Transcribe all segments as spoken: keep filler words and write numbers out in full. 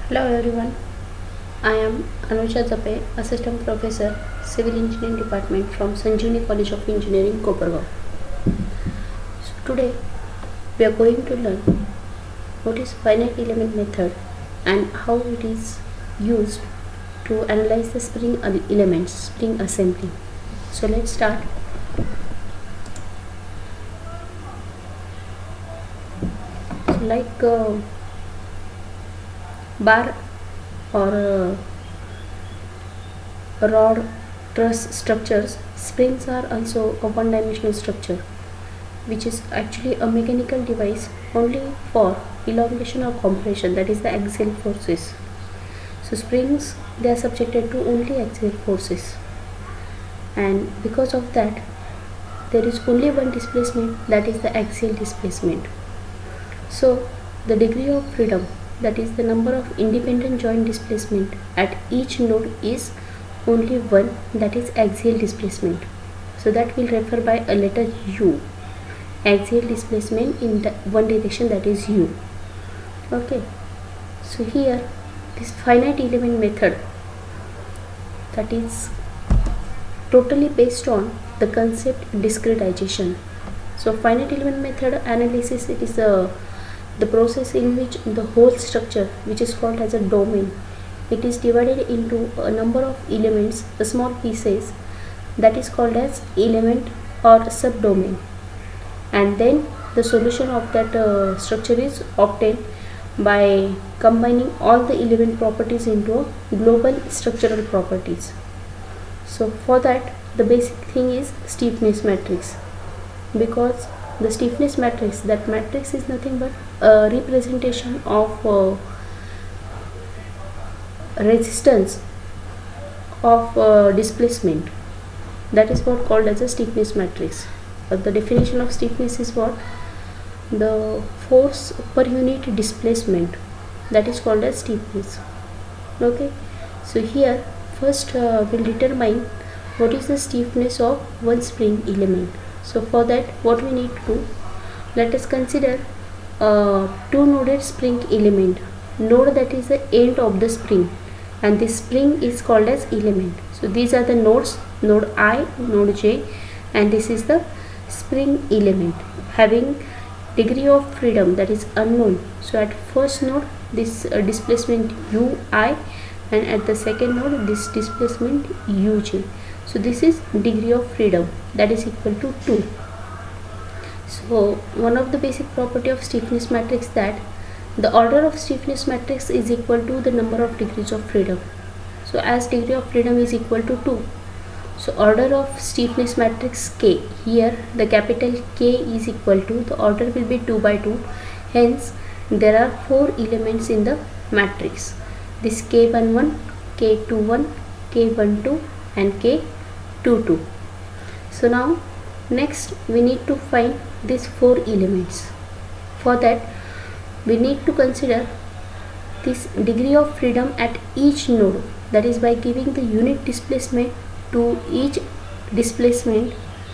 Hello everyone, I am Anusha Zape, Assistant Professor, Civil Engineering Department from Sanjeevani College of Engineering, Kopargaon. So today we are going to learn what is finite element method and how it is used to analyze the spring elements, spring assembly. So let's start. So like uh, bar or uh, rod truss structures, springs are also a one-dimensional structure which is actually a mechanical device only for elongation or compression, that is the axial forces. So springs, they are subjected to only axial forces, and because of that there is only one displacement, that is the axial displacement. So the degree of freedom, that is the number of independent joint displacement at each node, is only one, that is axial displacement. So that will refer by a letter U, axial displacement in the one direction, that is U. Okay, so here this finite element method, that is totally based on the concept discretization. So finite element method analysis, it is a the process in which the whole structure, which is called as a domain, it is divided into a number of elements, the small pieces, that is called as element or subdomain, and then the solution of that uh, structure is obtained by combining all the element properties into global structural properties. So for that the basic thing is stiffness matrix, because the stiffness matrix, that matrix is nothing but a representation of uh, resistance of uh, displacement, that is what called as a stiffness matrix. But the definition of stiffness is what? The force per unit displacement, that is called as stiffness. Okay, so here first uh, we'll determine what is the stiffness of one spring element. So for that what we need to do, let us consider a two noded spring element, node that is the end of the spring, and this spring is called as element. So these are the nodes, node I, node J, and this is the spring element having degree of freedom, that is unknown. So at first node this uh, displacement U I, and at the second node this displacement U J. So this is degree of freedom, that is equal to two. So one of the basic property of stiffness matrix, that the order of stiffness matrix is equal to the number of degrees of freedom. So as degree of freedom is equal to two, so order of stiffness matrix K, here the capital K is equal to, the order will be two by two, hence there are four elements in the matrix, this K eleven, K twenty-one, K twelve and K twenty-two. So now next we need to find these four elements. For that we need to consider this degree of freedom at each node, that is by giving the unit displacement to each displacement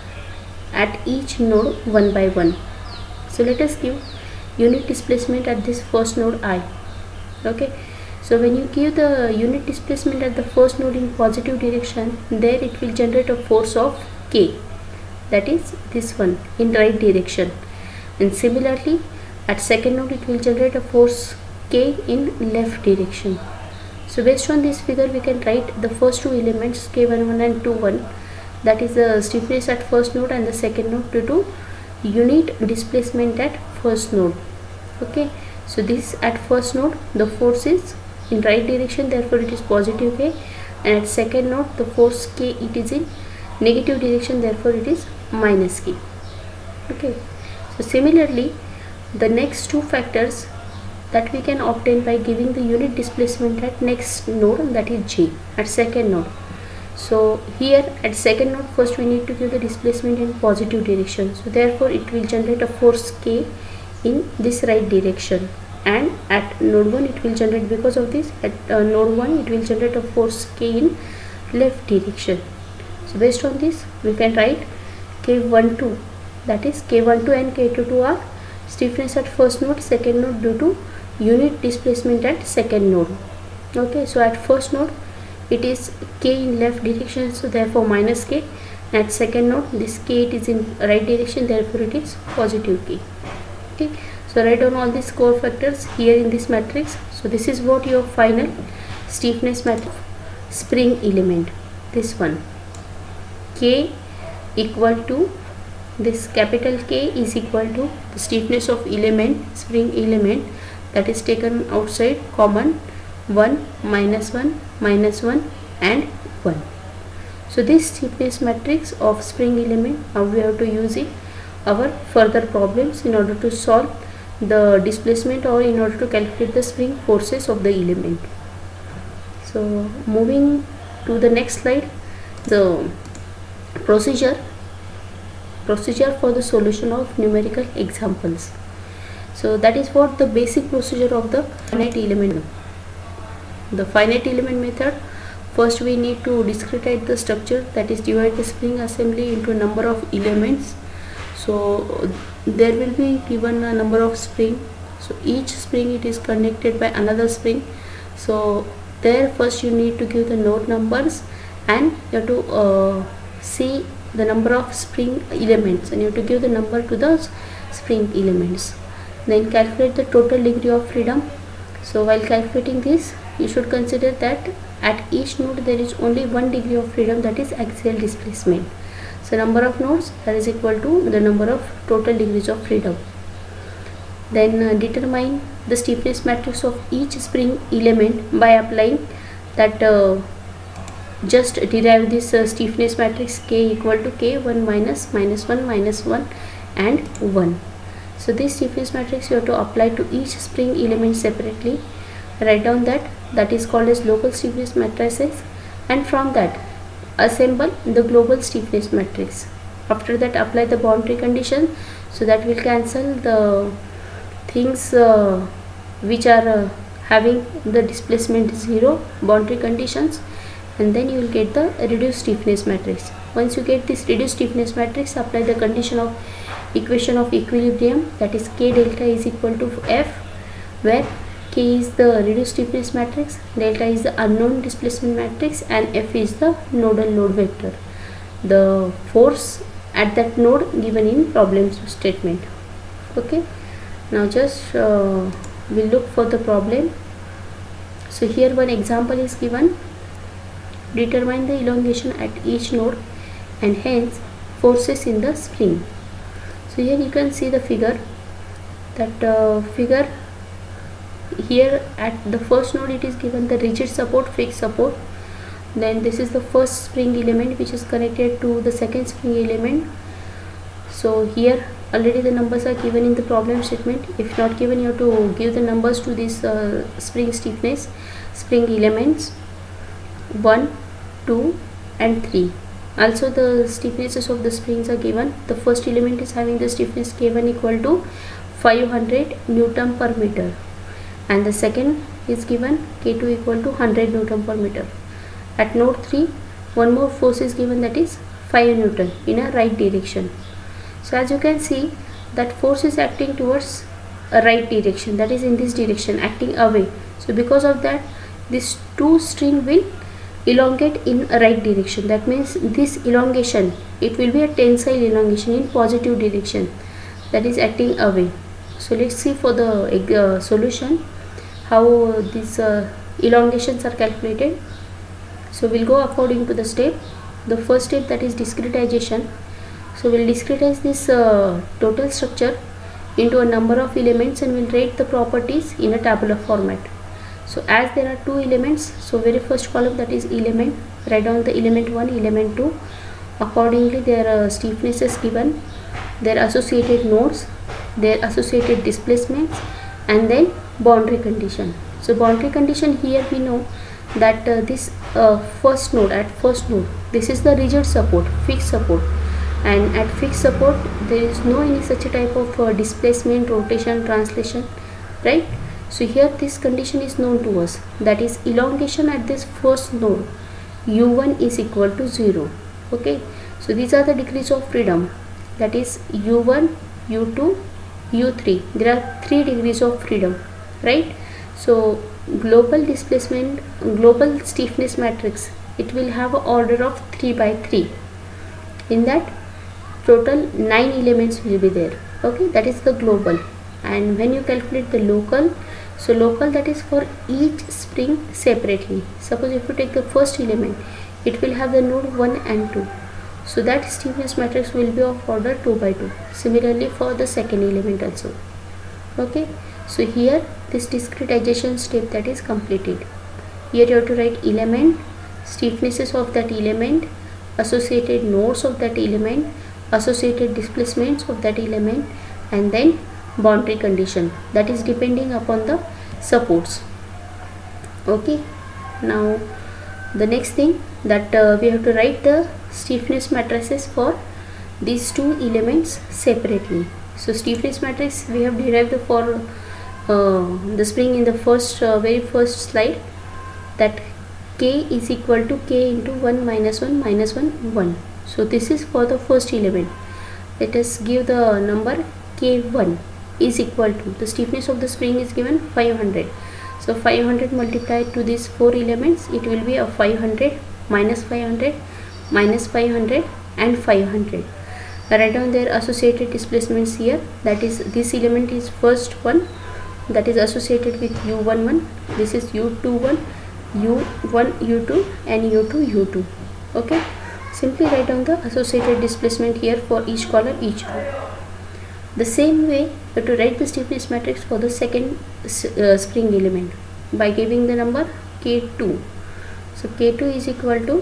at each node one by one. So let us give unit displacement at this first node I. Okay, so when you give the unit displacement at the first node in positive direction, there it will generate a force of K, that is this one, in right direction, and similarly at second node it will generate a force K in left direction. So based on this figure we can write the first two elements K eleven and twenty-one, that is the stiffness at first node and the second node due to unit displacement at first node. Okay, so this at first node the force is in right direction, therefore it is positive K, and at second node the force K, it is in negative direction, therefore it is minus K. Okay, so similarly the next two factors that we can obtain by giving the unit displacement at next node, that is J, at second node. So here at second node first we need to give the displacement in positive direction, so therefore it will generate a force K in this right direction, and at node one it will generate, because of this at uh, node one it will generate a force K in left direction. So based on this we can write K twelve, that is K twelve and K twenty-two are stiffness at first node, second node due to unit displacement at second node. Okay, so at first node it is k in left direction, so therefore minus k. At second node this k it is in right direction, therefore it is positive k. Okay, so write down all these core factors here in this matrix. So this is what your final stiffness matrix spring element. This one, k equal to this capital K is equal to the stiffness of element, spring element, that is taken outside common one, minus one, minus one and one. So this stiffness matrix of spring element, how we have to use it our further problems in order to solve the displacement or in order to calculate the spring forces of the element. So moving to the next slide, the procedure procedure for the solution of numerical examples. So that is what the basic procedure of the finite element. The finite element method, first we need to discretize the structure, that is divide the spring assembly into a number of elements. So there will be given a number of spring, so each spring it is connected by another spring. So there first you need to give the node numbers and you have to uh, see the number of spring elements and you have to give the number to those spring elements. Then calculate the total degree of freedom. So while calculating this, you should consider that at each node there is only one degree of freedom, that is axial displacement. So number of nodes, that is equal to the number of total degrees of freedom. Then uh, determine the stiffness matrix of each spring element by applying that uh, just derive this uh, stiffness matrix k equal to k one minus minus one minus one and one. So this stiffness matrix you have to apply to each spring element separately. Write down that, that is called as local stiffness matrices, and from that assemble the global stiffness matrix. After that apply the boundary condition, so that will cancel the things uh, which are uh, having the displacement zero boundary conditions, and then you will get the reduced stiffness matrix. Once you get this reduced stiffness matrix, apply the condition of equation of equilibrium, that is k delta is equal to f, where k is the reduced stiffness matrix, delta is the unknown displacement matrix and f is the nodal load vector, the force at that node given in problem statement. Okay, now just uh, we'll look for the problem. So here one example is given. Determine the elongation at each node and hence forces in the spring. So here you can see the figure, that uh, figure here at the first node it is given the rigid support, fixed support. Then this is the first spring element which is connected to the second spring element. So here already the numbers are given in the problem statement. If not given, you have to give the numbers to this uh, spring stiffness spring elements one, two and three. Also the stiffnesses of the springs are given. The first element is having the stiffness k one equal to five hundred newton per meter, and the second is given k two equal to one hundred newton per meter. At node three one more force is given, that is five newton in a right direction. So as you can see, that force is acting towards a right direction, that is in this direction, acting away. So because of that, this two string will elongate in a right direction. That means this elongation, it will be a tensile elongation in positive direction, that is acting away. So let's see for the uh, solution how these uh, elongations are calculated. So we'll go according to the step. The first step, that is discretization. So we'll discretize this uh, total structure into a number of elements and we'll write the properties in a tabular format. So as there are two elements, so very first column, that is element, write down the element one, element two. Accordingly their uh, stiffness is given, their associated nodes, their associated displacements, and then boundary condition. So boundary condition, here we know that uh, this uh, first node, at first node, this is the rigid support, fixed support, and at fixed support there is no any such a type of uh, displacement, rotation, translation, right? So here this condition is known to us, that is elongation at this first node u one is equal to zero. Okay, so these are the degrees of freedom, that is u one, u two, u three. There are three degrees of freedom. right? So global displacement, global stiffness matrix, it will have an order of three by three. In that, total nine elements will be there. Okay, that is the global. And when you calculate the local, so local, that is for each spring separately. Suppose if you take the first element, it will have the node one and two. So that stiffness matrix will be of order two by two. Similarly for the second element also. Okay, so here this discretization step that is completed. Here you have to write element, stiffnesses of that element, associated nodes of that element, associated displacements of that element, and then boundary condition, that is depending upon the supports. Okay, now the next thing that uh, we have to write the stiffness matrices for these two elements separately. So stiffness matrix we have derived for uh, the spring in the first uh, very first slide, that K is equal to K into one minus one minus one one. So this is for the first element. Let us give the number K one is equal to, the stiffness of the spring is given five hundred. So five hundred multiplied to these four elements, it will be a five hundred minus five hundred minus five hundred and five hundred. Write down their associated displacements here. That is, this element is first one, that is associated with U one one. This is U two one, U one U two and U two U two. Okay, simply write down the associated displacement here for each column, each row. The same way you have to write the stiffness matrix for the second uh, spring element by giving the number K two. So K two is equal to,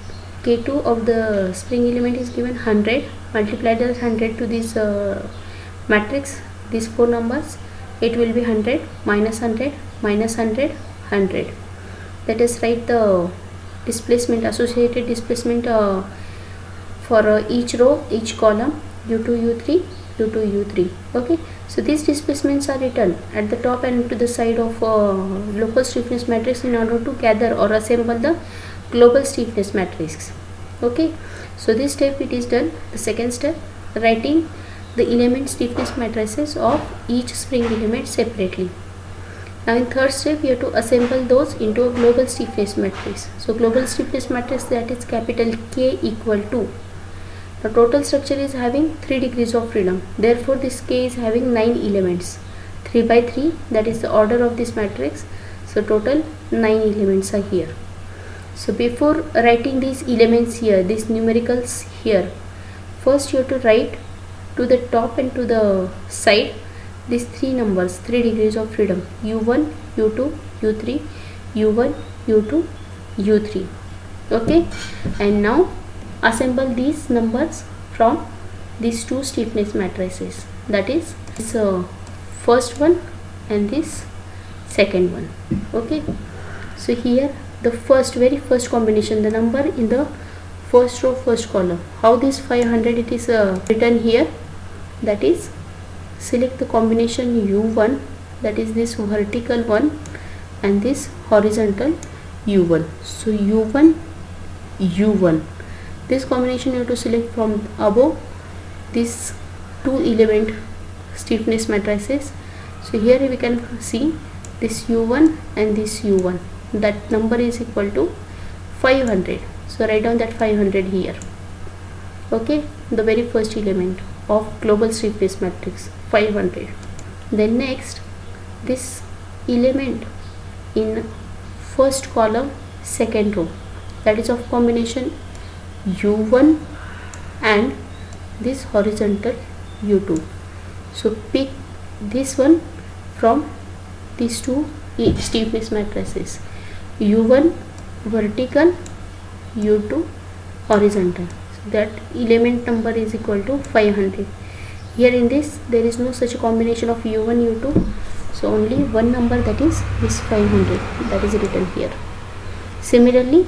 K two of the spring element is given one hundred, multiply the one hundred to this uh, matrix, these four numbers, it will be one hundred minus one hundred minus one hundred one hundred. Let us write the displacement, associated displacement uh, for uh, each row, each column, U two U three U two U three. Okay, so these displacements are written at the top and to the side of uh, local stiffness matrix in order to gather or assemble the global stiffness matrix. Okay, so this step it is done. The second step, writing the element stiffness matrices of each spring element separately. Now in third step, you have to assemble those into a global stiffness matrix. So global stiffness matrix, that is capital K equal to, the total structure is having three degrees of freedom. Therefore this K is having nine elements. three by three, that is the order of this matrix. So total nine elements are here. So before writing these elements here, these numericals here, first you have to write to the top and to the side these three numbers, three degrees of freedom, U one, U two, U three, U one, U two, U three. Okay, and now assemble these numbers from these two stiffness matrices, that is this uh, first one and this second one. Okay, so here the first very first combination, the number in the first row, first column, how this five hundred it is uh, written here, that is select the combination U one, that is this vertical one and this horizontal U one. So U one U one, this combination you have to select from above these two element stiffness matrices. So here we can see this U one and this U one, that number is equal to five hundred. So write down that five hundred here. Okay, the very first element of global stiffness matrix, five hundred. Then next, this element in first column, second row, that is of combination U one and this horizontal U two. So pick this one from these two stiffness matrices, U one vertical, U two horizontal. So that element number is equal to five hundred. Here in this there is no such a combination of U one, U two, so only one number, that is this five hundred, that is written here. Similarly,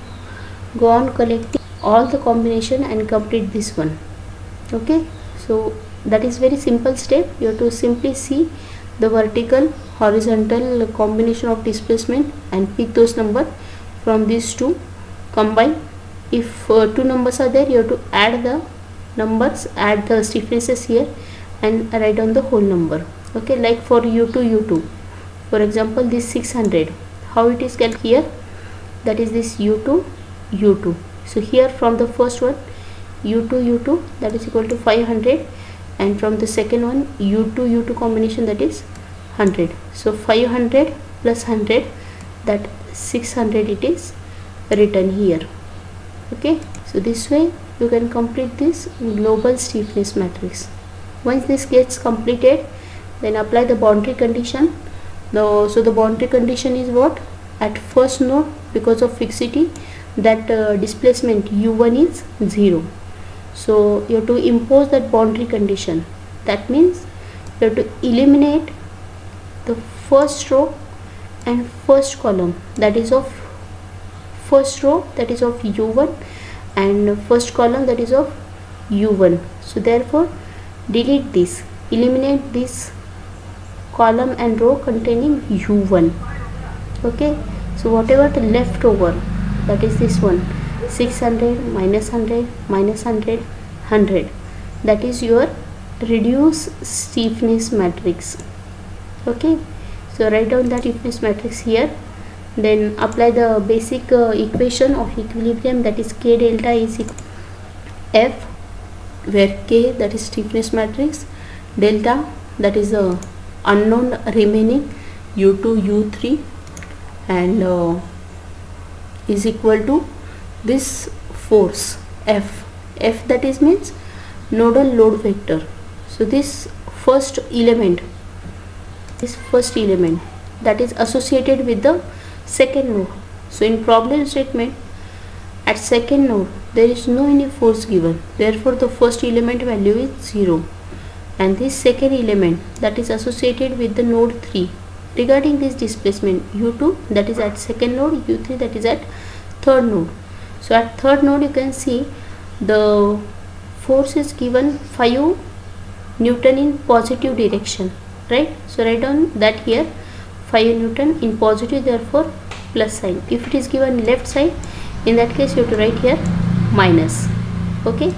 go on collecting all the combination and complete this one. Okay, so that is very simple step. You have to simply see the vertical horizontal combination of displacement and pick those number from these two, combine. If uh, two numbers are there, you have to add the numbers, add the stiffnesses here and write down the whole number. Okay, like for U two U two, For example, this six hundred, how it is calculated here, that is this u two u two. So here from the first one u two u two, that is equal to five hundred, and from the second one u two u two combination, that is one hundred. So five hundred plus one hundred, that six hundred it is written here. Okay, so this way you can complete this global stiffness matrix. Once this gets completed, then apply the boundary condition. The, so the boundary condition is what? At first node, because of fixity, that uh, displacement u one is zero. So you have to impose that boundary condition. That means you have to eliminate the first row and first column, that is of first row, that is of u one, and first column, that is of u one. So therefore delete this, eliminate this column and row containing u one. Okay, so whatever the left over, that is this one, six hundred minus one hundred minus one hundred one hundred, that is your reduced stiffness matrix. Okay, so write down that stiffness matrix here, then apply the basic uh, equation of equilibrium, that is k delta is equal to f, where k, that is stiffness matrix, delta, that is a uh, unknown remaining u two u three, and uh, is equal to this force F. F, that is means nodal load vector. So this first element, this first element that is associated with the second node. So in problem statement, at second node there is no any force given, therefore the first element value is zero, and this second element that is associated with the node three, regarding this displacement u two, that is at second node, u three, that is at third node. So at third node you can see the force is given five Newton in positive direction, right? So write down that here, five Newton in positive, therefore plus sign. If it is given left side, in that case you have to write here minus. Okay,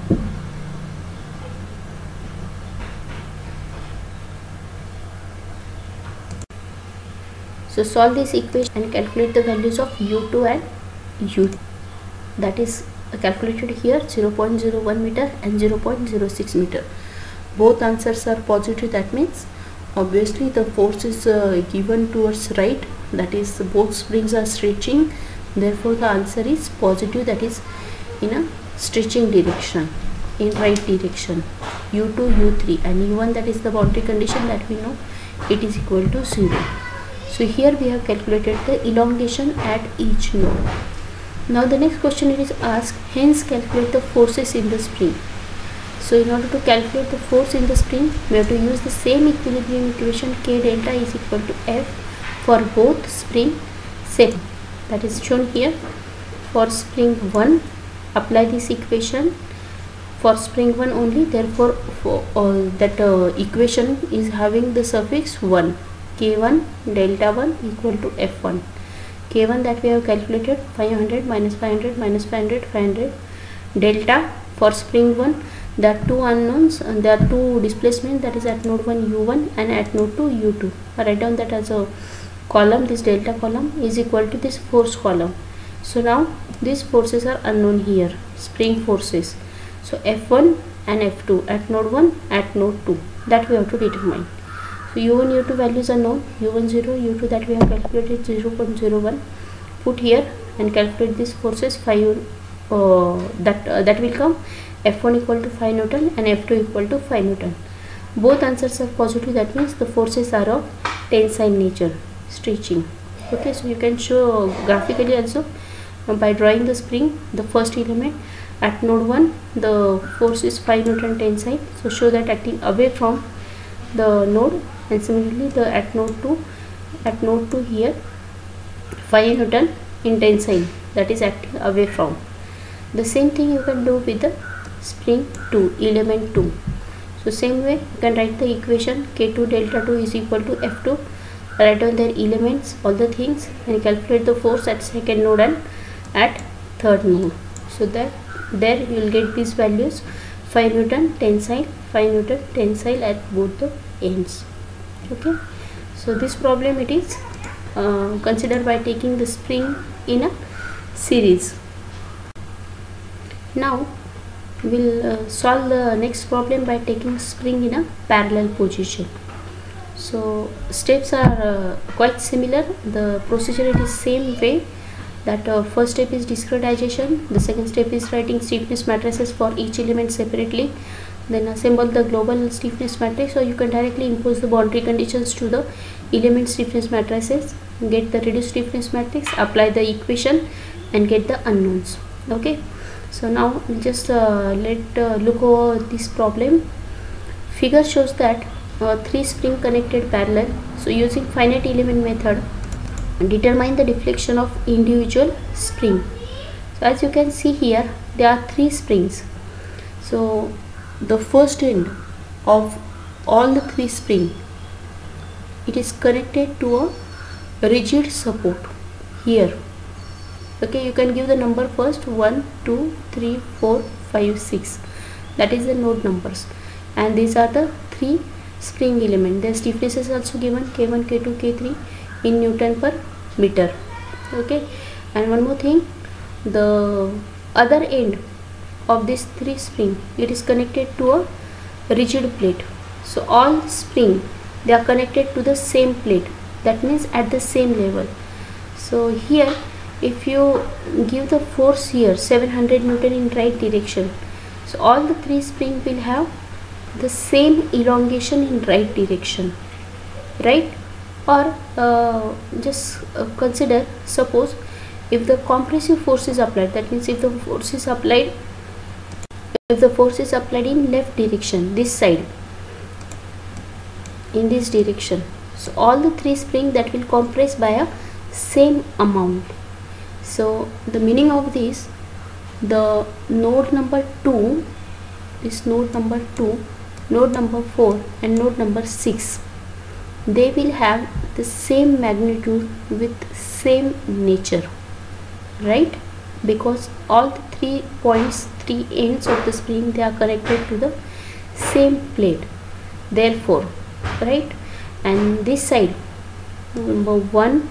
so solve this equation and calculate the values of u two and u, that is calculated here zero point zero one meter and zero point zero six meter. Both answers are positive, that means obviously the force is uh, given towards right, that is both springs are stretching, therefore the answer is positive, that is in a stretching direction, in right direction, u two u three, and u one, that is the boundary condition that we know, it is equal to zero. So here we have calculated the elongation at each node. Now the next question it is asked, hence calculate the forces in the spring. So in order to calculate the force in the spring, we have to use the same equilibrium equation, k delta is equal to f for both spring set, that is shown here. For spring one, apply this equation for spring one only, therefore for uh, that uh, equation is having the suffix one, k one delta one equal to f one. K one that we have calculated, five hundred minus five hundred minus five hundred, five hundred, delta for spring one, there are two unknowns and there are two displacement, that is at node one u one and at node two u two. I write down that as a column, this delta column is equal to this force column. So now these forces are unknown here, spring forces. So f one and f two at node one, at node two, that we have to determine. So u one u two values are known, u one zero, u two that we have calculated zero point zero one. Put here and calculate these forces, five uh, that uh, that will come f one equal to five Newton and f two equal to five Newton. Both answers are positive, that means the forces are of tensile nature, stretching. Okay, so you can show graphically also uh, by drawing the spring, the first element at node one the force is five Newton tensile, so show that acting away from the node, and similarly the at node two, at node two here five Newton in tensile, that is acting away from. The same thing you can do with the spring two, element two. So same way you can write the equation, k two delta two is equal to f two, write down their elements, all the things, and calculate the force at second node and at third node. So that there you will get these values, five Newton tensile, five Newton tensile at both the ends. Okay, So this problem it is uh, considered by taking the spring in a series. Now we'll uh, solve the next problem by taking spring in a parallel position. So steps are uh, quite similar. The procedure it is same way, that uh, first step is discretization, the second step is writing stiffness matrices for each element separately, then assemble the global stiffness matrix, so you can directly impose the boundary conditions to the element stiffness matrices, get the reduced stiffness matrix, apply the equation and get the unknowns. Okay, so now just uh, let uh, look over this problem. Figure shows that uh, three spring connected parallel. So using finite element method, determine the deflection of individual spring. So as you can see here, there are three springs. So the first end of all the three spring, it is connected to a rigid support here. Okay, you can give the number first, one, two, three, four, five, six. That is the node numbers, and these are the three spring element. The stiffness is also given, K one, K two, K three in Newton per meter. Okay, and one more thing, the other end of this three spring, it is connected to a rigid plate. So all spring, they are connected to the same plate, that means at the same level. So here if you give the force here seven hundred Newton in right direction, so all the three spring will have the same elongation in right direction, right? Or uh, just uh, consider, suppose if the compressive force is applied, that means if the force is applied if the force is applied in left direction, this side, in this direction, so all the three spring that will compress by a same amount. So the meaning of this, the node number two, this node number two, node number four and node number six, they will have the same magnitude with same nature, right? Because all the three points, three ends of the spring, they are connected to the same plate, therefore, right? And this side, number one,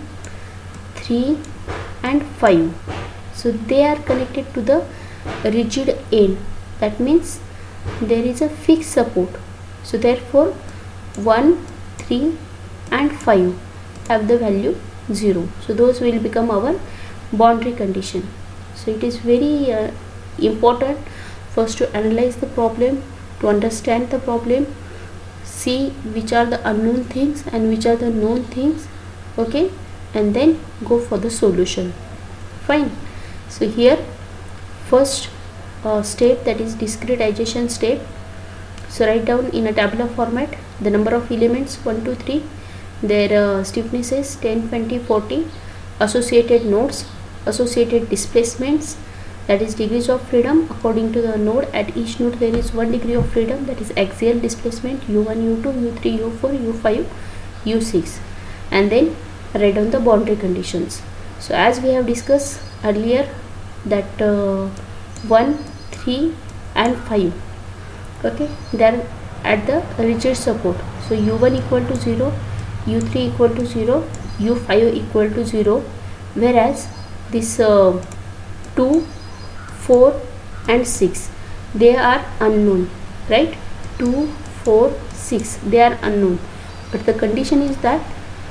three and five, so they are connected to the rigid end, that means there is a fixed support. So therefore one, three and five have the value zero, so those will become our boundary condition. So it is very uh, important first to analyze the problem, to understand the problem, see which are the unknown things and which are the known things, okay, and then go for the solution. Fine. So here first uh, step, that is discretization step. So write down in a tabular format the number of elements one, two, three, their uh, stiffness is ten, twenty, forty, associated nodes, associated displacements, that is degrees of freedom according to the node. At each node there is one degree of freedom, that is axial displacement u one, u two, u three, u four, u five, u six, and then write down the boundary conditions. So as we have discussed earlier that uh, one, three and five, okay, they are at the rigid support. So u one equal to zero, u three equal to zero, u five equal to zero, whereas this uh, two, four and six, they are unknown, right? two, four, six, they are unknown, but the condition is that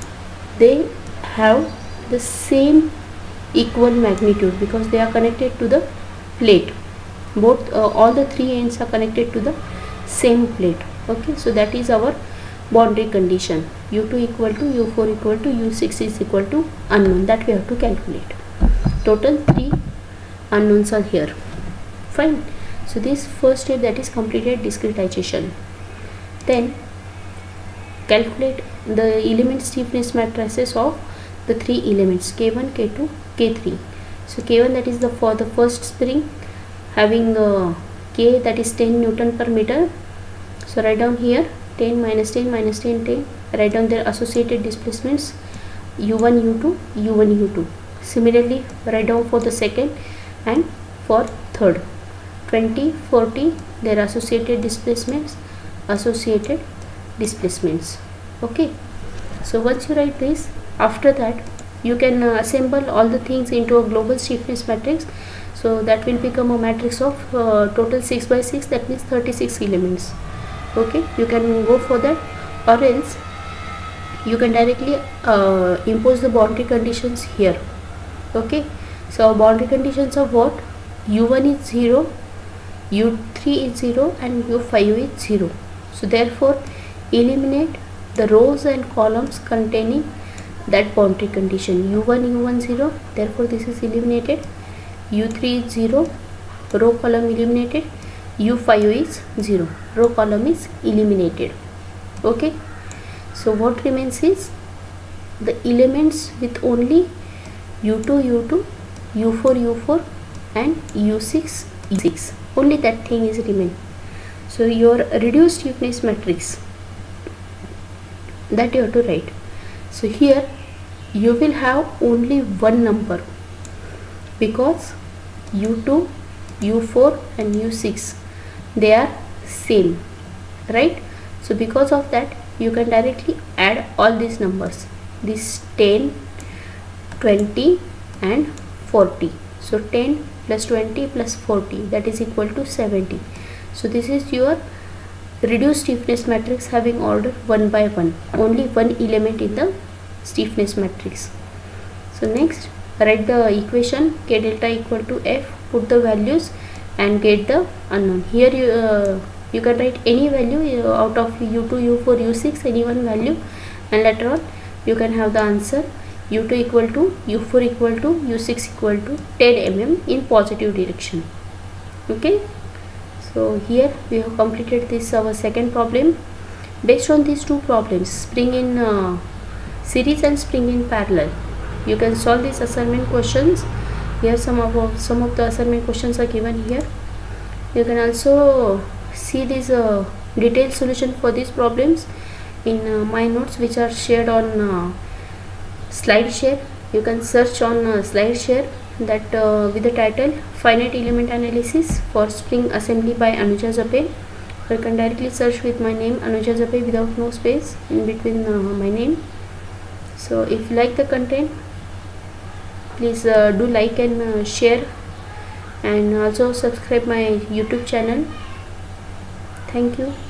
they have the same equal magnitude because they are connected to the plate. Both uh, all the three ends are connected to the same plate. Okay, so that is our boundary condition. u two equal to, u four equal to, u six is equal to unknown, that we have to calculate. Total three unknowns are here. Fine. So this first step, that is completed discretization. Then calculate the element stiffness matrices of the three elements K one, K two, K three. So K one, that is the for the first spring, having uh, K, that is ten Newton per meter. So write down here ten minus ten minus ten, ten. Write down their associated displacements u one, u two, u one, u two. Similarly write down for the second and for third, twenty, forty, their associated displacements, associated displacements. Okay, So once you write this, after that you can uh, assemble all the things into a global stiffness matrix. So that will become a matrix of uh, total six by six, that means thirty-six elements. Okay, you can go for that, or else you can directly uh, impose the boundary conditions here. Okay, so boundary conditions of what? u one is zero, u three is zero, and u five is zero. So therefore eliminate the rows and columns containing that boundary condition. u one, u one, zero, therefore this is eliminated. u three is zero, row column eliminated. u five is zero, row column is eliminated. Okay, so what remains is the elements with only u two, u two, u four, u four and u six, u six. Only that thing is remain. So your reduced stiffness matrix, that you have to write. So here you will have only one number, because u two, u four and u six, they are same, right? So because of that you can directly add all these numbers, this ten, twenty and forty. So ten plus twenty plus forty, that is equal to seventy. So this is your reduced stiffness matrix having order one by one, only one element in the stiffness matrix. So next, write the equation k delta equal to f, put the values and get the unknown. Here you uh, you can write any value uh, out of u two, u four, u six, any one value, and later on you can have the answer u two equal to, u four equal to, u six equal to ten millimeters in positive direction. Okay, so here we have completed this our second problem. Based on these two problems, spring in uh, series and spring in parallel, you can solve these assignment questions. Here some of some of the assignment questions are given here. You can also see this uh, detailed solution for these problems in uh, my notes, which are shared on uh, slideshare. You can search on uh, slideshare that uh, with the title Finite Element Analysis for Spring Assembly by Anuja Zape. You can directly search with my name, Anuja Zape, without no space in between uh, my name. So if you like the content, please uh, do like and uh, share, and also subscribe my YouTube channel. Thank you.